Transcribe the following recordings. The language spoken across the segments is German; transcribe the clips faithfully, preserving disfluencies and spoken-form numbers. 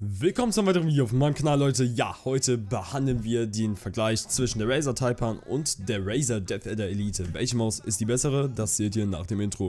Willkommen zu einem weiteren Video auf meinem Kanal, Leute. Ja, heute behandeln wir den Vergleich zwischen der Razer Taipan und der Razer Death Adder Elite. Welche Maus ist die bessere? Das seht ihr nach dem Intro.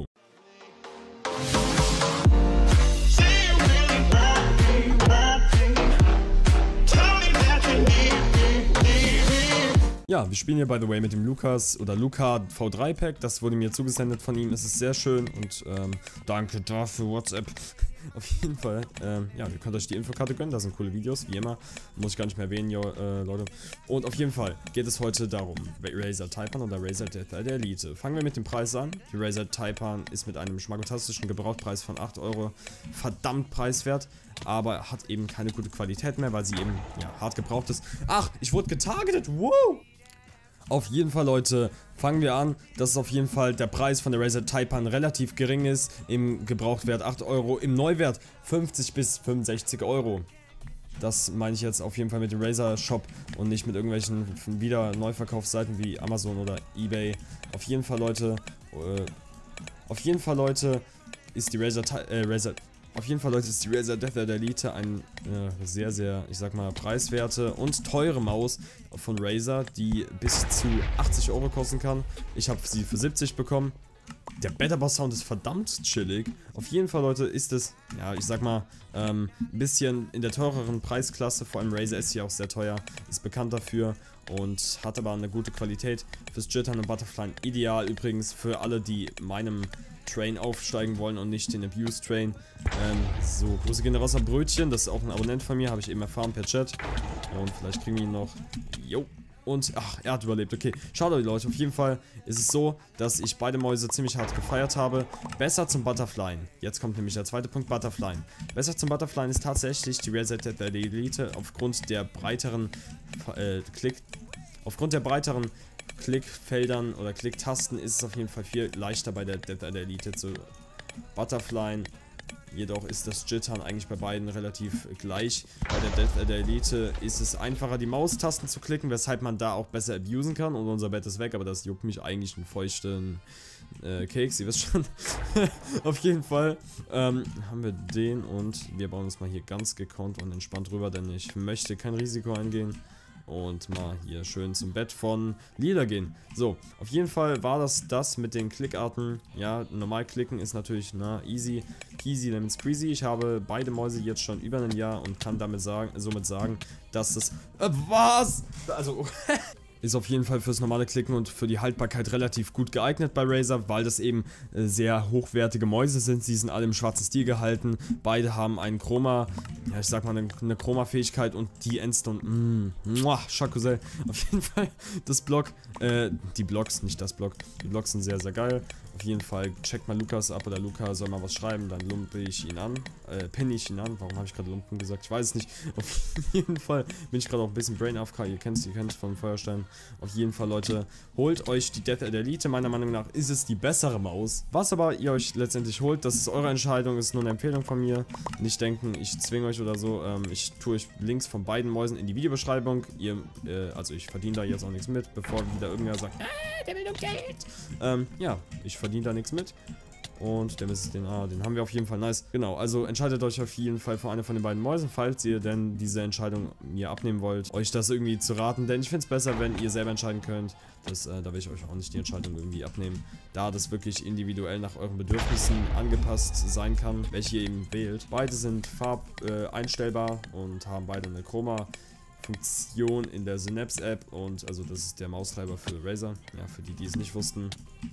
Ja, wir spielen hier by the way mit dem Lukas oder Luca V drei Pack. Das wurde mir zugesendet von ihm. Es ist sehr schön und ähm, danke dafür, WhatsApp. Auf jeden Fall, ähm, ja, ihr könnt euch die Infokarte gönnen, da sind coole Videos, wie immer. Muss ich gar nicht mehr erwähnen, jo, äh, Leute. Und auf jeden Fall geht es heute darum, Razer Taipan oder Razer Death Adder Elite. Fangen wir mit dem Preis an. Die Razer Taipan ist mit einem schmackotastischen Gebrauchtpreis von acht Euro verdammt preiswert, aber hat eben keine gute Qualität mehr, weil sie eben, ja, hart gebraucht ist. Ach, ich wurde getargetet, wow! Auf jeden Fall, Leute, fangen wir an, dass auf jeden Fall der Preis von der Razer Taipan relativ gering ist. Im Gebrauchtwert acht Euro, im Neuwert fünfzig bis fünfundsechzig Euro. Das meine ich jetzt auf jeden Fall mit dem Razer Shop und nicht mit irgendwelchen wieder Neuverkaufsseiten wie Amazon oder eBay. Auf jeden Fall, Leute, äh, auf jeden Fall, Leute, ist die Razer, äh, Razer Auf jeden Fall, Leute, ist die Razer Death Adder Elite eine äh, sehr, sehr, ich sag mal, preiswerte und teure Maus von Razer, die bis zu achtzig Euro kosten kann. Ich habe sie für siebzig bekommen. Der Betterboss Sound ist verdammt chillig. Auf jeden Fall, Leute, ist es, ja, ich sag mal, ähm, ein bisschen in der teureren Preisklasse. Vor allem Razer ist hier auch sehr teuer, ist bekannt dafür und hat aber eine gute Qualität. Fürs Jittern und Butterfly ideal übrigens für alle, die meinem Train aufsteigen wollen und nicht den Abuse Train. Ähm, so, Grüße gehen raus an Brötchen, das ist auch ein Abonnent von mir, habe ich eben erfahren per Chat. Und vielleicht kriegen wir ihn noch. Jo. Und, ach, er hat überlebt, okay. Schaut euch, Leute, auf jeden Fall ist es so, dass ich beide Mäuse ziemlich hart gefeiert habe. Besser zum Butterfly. Jetzt kommt nämlich der zweite Punkt, Butterfly. Besser zum Butterfly ist tatsächlich die Razer Death Adder Elite aufgrund der breiteren äh, Klick... Aufgrund der breiteren Klickfeldern oder Klicktasten ist es auf jeden Fall viel leichter bei der Death Adder Elite zu Butterfly. Jedoch ist das Jittern eigentlich bei beiden relativ gleich. Bei der Death Adder Elite ist es einfacher, die Maustasten zu klicken, weshalb man da auch besser abusen kann. Und unser Bett ist weg, aber das juckt mich eigentlich einen feuchten äh, Keks, ihr wisst schon. Auf jeden Fall ähm, haben wir den und wir bauen uns mal hier ganz gekonnt und entspannt rüber, denn ich möchte kein Risiko eingehen. Und mal hier schön zum Bett von Lila gehen. So, auf jeden Fall war das das mit den Klickarten. Ja, normal klicken ist natürlich, na, easy, easy, lemon squeezy. Ich habe beide Mäuse jetzt schon über ein Jahr und kann damit sagen, somit sagen, dass das... Äh, was? Also... Ist auf jeden Fall fürs normale Klicken und für die Haltbarkeit relativ gut geeignet bei Razer, weil das eben äh, sehr hochwertige Mäuse sind. Sie sind alle im schwarzen Stil gehalten. Beide haben einen Chroma, ja ich sag mal eine, eine Chroma-Fähigkeit und die Endstone, mh, muah, Chacosel. Auf jeden Fall das Block, äh, die Blocks, nicht das Block. Die Blocks sind sehr, sehr geil. Auf jeden Fall checkt mal Lukas ab oder Luca soll mal was schreiben, dann lumpe ich ihn an. Äh, pinne ich ihn an. Warum habe ich gerade Lumpen gesagt? Ich weiß es nicht. Auf jeden Fall bin ich gerade auch ein bisschen Brain A F K. Ihr kennt es, ihr kennt es vom Feuerstein. Auf jeden Fall, Leute, holt euch die Death Adder Elite. Meiner Meinung nach ist es die bessere Maus. Was aber ihr euch letztendlich holt, das ist eure Entscheidung, ist nur eine Empfehlung von mir. Nicht denken, ich zwinge euch oder so. Ähm, ich tue euch Links von beiden Mäusen in die Videobeschreibung. Ihr, äh, also ich verdiene da jetzt auch nichts mit, bevor wieder irgendwer sagt, ah, der will nur Geld. Ähm, ja, ich verdiene da nichts mit. Und der Mist, den, ah, den haben wir auf jeden Fall, nice. Genau, also entscheidet euch auf jeden Fall für eine von den beiden Mäusen, falls ihr denn diese Entscheidung mir abnehmen wollt, euch das irgendwie zu raten, denn ich finde es besser, wenn ihr selber entscheiden könnt. Das, äh, da will ich euch auch nicht die Entscheidung irgendwie abnehmen, da das wirklich individuell nach euren Bedürfnissen angepasst sein kann, welche ihr eben wählt. Beide sind farbeinstellbar äh, und haben beide eine Chroma Funktion in der Synapse App und also das ist der Maustreiber für Razer, ja, für die, die es nicht wussten.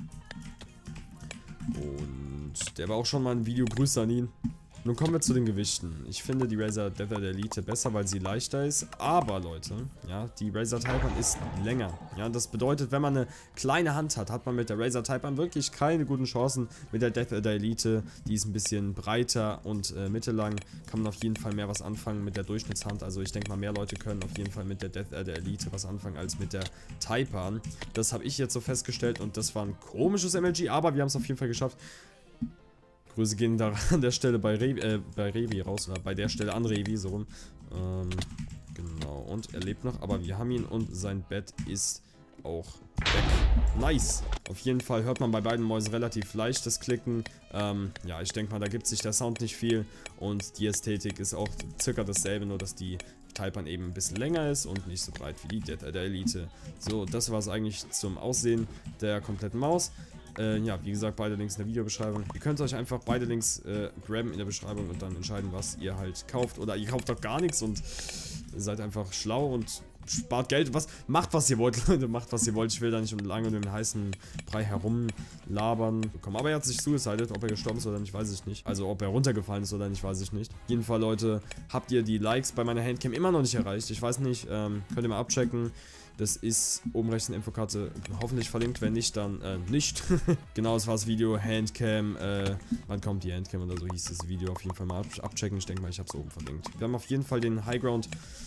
Und der war auch schon mal ein Video, Grüße an ihn. Nun kommen wir zu den Gewichten. Ich finde die Razer Death Adder Elite besser, weil sie leichter ist. Aber, Leute, ja, die Razer Taipan ist länger. Ja, das bedeutet, wenn man eine kleine Hand hat, hat man mit der Razer Taipan wirklich keine guten Chancen. Mit der Death Adder Elite, die ist ein bisschen breiter und äh, mittellang, kann man auf jeden Fall mehr was anfangen mit der Durchschnittshand. Also ich denke mal, mehr Leute können auf jeden Fall mit der Death Adder Elite was anfangen als mit der Taipan. Das habe ich jetzt so festgestellt und das war ein komisches M L G, aber wir haben es auf jeden Fall geschafft. Grüße gehen da an der Stelle bei Revi, äh, bei Revi raus, oder bei der Stelle an Revi, so rum. Ähm, genau, und er lebt noch, aber wir haben ihn und sein Bett ist auch weg. Nice. Auf jeden Fall hört man bei beiden Mäusen relativ leicht das Klicken. Ähm, ja, ich denke mal, da gibt sich der Sound nicht viel. Und die Ästhetik ist auch circa dasselbe, nur dass die Taipan eben ein bisschen länger ist und nicht so breit wie die der, der Elite. So, das war es eigentlich zum Aussehen der kompletten Maus. Äh, ja, wie gesagt, beide Links in der Videobeschreibung. Ihr könnt euch einfach beide Links äh, grabben in der Beschreibung und dann entscheiden, was ihr halt kauft. Oder ihr kauft doch gar nichts und seid einfach schlau und spart Geld. Was, macht, was ihr wollt, Leute. Macht, was ihr wollt. Ich will da nicht lange um den heißen Brei herumlabern bekommen. Aber er hat sich suicided. Ob er gestorben ist oder nicht, weiß ich nicht. Also, ob er runtergefallen ist oder nicht, weiß ich nicht. Auf jeden Fall, Leute, habt ihr die Likes bei meiner Handcam immer noch nicht erreicht. Ich weiß nicht. Ähm, könnt ihr mal abchecken. Das ist oben rechts eine Infokarte hoffentlich verlinkt, wenn nicht, dann äh, nicht. Genau, das war das Video, Handcam, äh, wann kommt die Handcam oder so hieß das Video, auf jeden Fall mal ab abchecken, ich denke mal, ich habe es oben verlinkt. Wir haben auf jeden Fall den Highground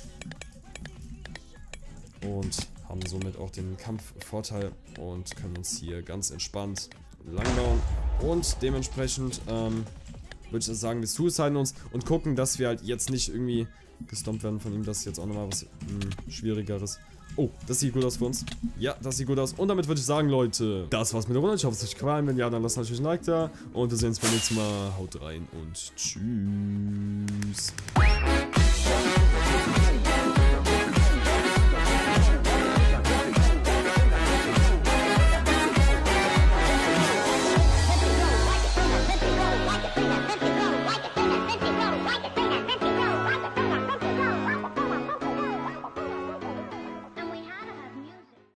und haben somit auch den Kampfvorteil und können uns hier ganz entspannt langbauen und dementsprechend ähm, würde ich sagen, wir suiciden uns und gucken, dass wir halt jetzt nicht irgendwie gestompt werden von ihm, das ist jetzt auch nochmal was mh, Schwierigeres. Oh, das sieht gut aus für uns. Ja, das sieht gut aus. Und damit würde ich sagen, Leute, das war's mit der Runde. Ich hoffe, es hat euch gefallen. Wenn ja, dann lasst natürlich ein Like da. Und wir sehen uns beim nächsten Mal. Haut rein und tschüss.